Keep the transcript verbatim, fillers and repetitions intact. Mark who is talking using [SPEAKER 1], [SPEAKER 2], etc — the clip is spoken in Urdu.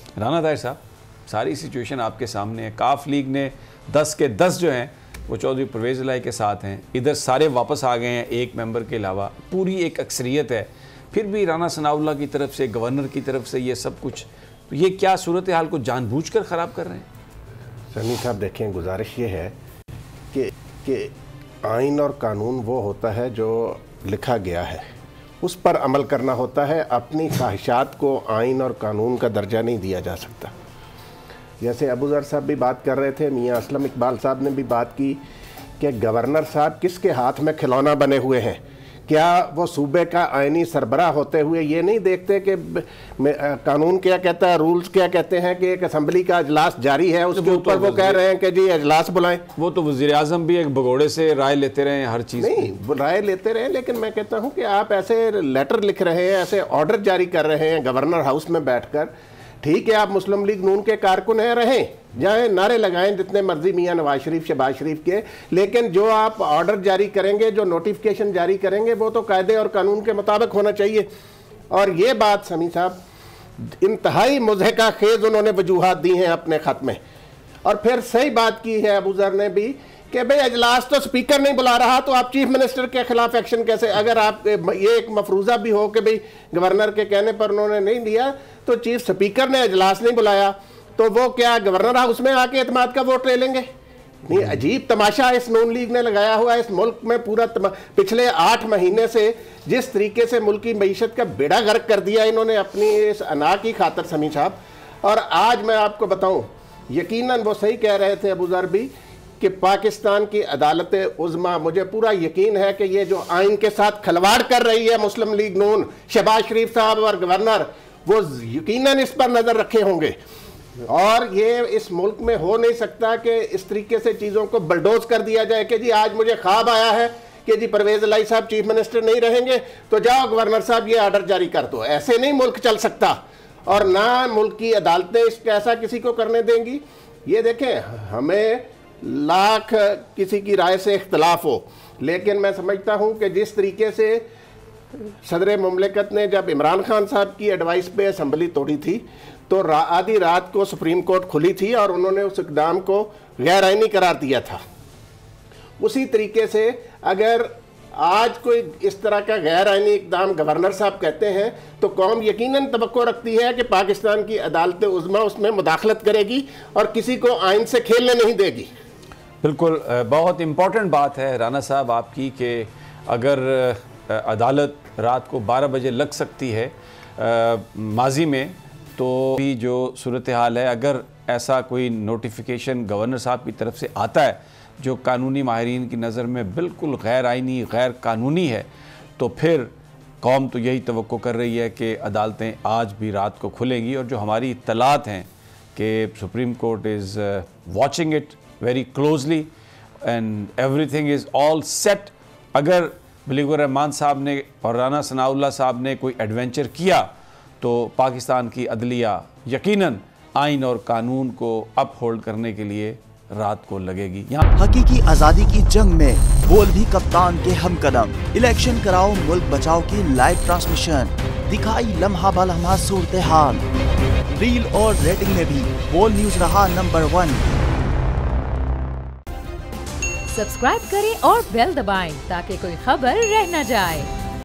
[SPEAKER 1] رانا طاہر صاحب، ساری سچویشن آپ کے سامنے ہے. کاف لیگ نے دس کے دس جو ہیں وہ چودھری پرویز الہی کے ساتھ ہیں. ادھر سارے واپس آ گئے ہیں ایک ممبر کے علاوہ. پوری ایک اکثریت ہے. پھر بھی رانا ثناء اللہ کی طرف سے، گورنر کی طرف سے یہ سب کچھ، تو یہ کیا صورتحال کو جان بوجھ کر خراب کر رہے ہیں؟
[SPEAKER 2] سمی صاحب دیکھیں، گزارش یہ ہے کہ کہ آئین اور قانون وہ ہوتا ہے جو لکھا گیا ہے، اس پر عمل کرنا ہوتا ہے. اپنی خواہشات کو آئین اور قانون کا درجہ نہیں دیا جا سکتا. جیسے ابو ذر صاحب بھی بات کر رہے تھے، میاں اسلم اقبال صاحب نے بھی بات کی کہ گورنر صاحب کس کے ہاتھ میں کھلونا بنے ہوئے ہیں. کیا وہ صوبے کا آئینی سربراہ ہوتے ہوئے یہ نہیں دیکھتے کہ قانون کیا کہتا ہے، رولز کیا کہتے ہیں کہ ایک اسمبلی کا اجلاس جاری ہے، اس کے اوپر وہ کہہ رہے ہیں کہ جی اجلاس بلائیں.
[SPEAKER 1] وہ تو وزیر اعظم بھی ایک بگوڑے سے رائے لیتے رہے ہیں ہر چیز.
[SPEAKER 2] نہیں رائے لیتے رہے، لیکن میں کہتا ہوں کہ آپ ایسے لیٹر لکھ رہے ہیں، ایسے آرڈر جاری کر رہے ہیں گورنر ہاؤس میں بیٹھ کر. ٹھیک ہے، آپ مسلم لیگ نون کے کارکن ہیں، رہیں جائیں، نعرے لگائیں جتنے مرضی میاں نواز شریف شہباز شریف کے، لیکن جو آپ آرڈر جاری کریں گے، جو نوٹیفیکیشن جاری کریں گے، وہ تو قاعدے اور قانون کے مطابق ہونا چاہیے. اور یہ بات سمی صاحب انتہائی مضحکہ خیز انہوں نے وجوہات دی ہیں اپنے خط میں. اور پھر صحیح بات کی ہے ابو ذر نے بھی کہ بھئی اجلاس تو سپیکر نہیں بلا رہا تو آپ چیف منسٹر کے خلاف ایکشن کیسے؟ اگر آپ یہ ایک مفروضہ بھی ہو کہ بھئی گورنر کے کہنے پر انہوں نے نہیں دیا تو چیف سپیکر نے اجلاس نہیں بلایا تو وہ کیا گورنر ہاؤس میں آ کے اعتماد کا ووٹ لے لیں گے؟ نہیں، عجیب تماشا اس نون لیگ نے لگایا ہوا ہے اس ملک میں. پورا پچھلے آٹھ مہینے سے جس طریقے سے ملکی معیشت کا بیڑا غرق کر دیا انہوں نے اپنی اس انا کی خاطر سمی صاحب. اور آج میں آپ کو بتاؤں، یقیناً وہ صحیح کہہ رہے تھے ابو ذر بھی کہ پاکستان کی عدالت عظمیٰ، مجھے پورا یقین ہے کہ یہ جو آئین کے ساتھ کھلواڑ کر رہی ہے مسلم لیگ نون، شہباز شریف صاحب اور گورنر، وہ یقیناً اس پر نظر رکھے ہوں گے. اور یہ اس ملک میں ہو نہیں سکتا کہ اس طریقے سے چیزوں کو بلڈوز کر دیا جائے کہ جی آج مجھے خواب آیا ہے کہ جی پرویز الہی صاحب چیف منسٹر نہیں رہیں گے تو جاؤ گورنر صاحب یہ آرڈر جاری کر دو. ایسے نہیں ملک چل سکتا، اور نہ ملک کی عدالتیں اس کا ایسا کسی کو کرنے دیں گی. یہ دیکھیں، ہمیں لاکھ کسی کی رائے سے اختلاف ہو، لیکن میں سمجھتا ہوں کہ جس طریقے سے صدر مملکت نے جب عمران خان صاحب کی ایڈوائس پہ اسمبلی توڑی تھی تو آدھی رات کو سپریم کورٹ کھلی تھی اور انہوں نے اس اقدام کو غیر آئینی قرار دیا تھا. اسی طریقے سے اگر آج کوئی اس طرح کا غیر آئینی اقدام گورنر صاحب کہتے ہیں تو قوم یقیناً توقع رکھتی ہے کہ پاکستان کی عدالت عظمیٰ اس میں مداخلت کرے گی اور کسی کو آئین سے کھیلنے نہیں دے گی.
[SPEAKER 1] بالکل بہت امپورٹنٹ بات ہے رانا صاحب آپ کی کہ اگر عدالت رات کو بارہ بجے لگ سکتی ہے ماضی میں، تو بھی جو صورتحال ہے، اگر ایسا کوئی نوٹیفیکیشن گورنر صاحب کی طرف سے آتا ہے جو قانونی ماہرین کی نظر میں بالکل غیر آئینی، غیر قانونی ہے، تو پھر قوم تو یہی توقع کر رہی ہے کہ عدالتیں آج بھی رات کو کھلیں گی. اور جو ہماری اطلاعات ہیں کہ Supreme Court is watching it very closely and everything is all set. اگر بلیغ الرحمان صاحب نے اور رانا ثناء اللہ صاحب نے کوئی ایڈونچر کیا تو پاکستان کی عدلیہ یقیناً آئین اور قانون کو اپ ہولڈ کرنے کے لیے رات کو لگے گی.
[SPEAKER 3] یہاں حقیقی آزادی کی جنگ میں بول بھی کپتان کے ہم قدم. الیکشن کراؤ ملک بچاؤ کی لائیو ٹرانسمیشن، دکھائی لمحہ بہ لمحہ صورتحال. ریل اور ریٹنگ میں بھی بول نیوز رہا نمبر ون.
[SPEAKER 4] سبسکرائب کریں اور بیل دبائیں تاکہ کوئی خبر رہ نہ جائے.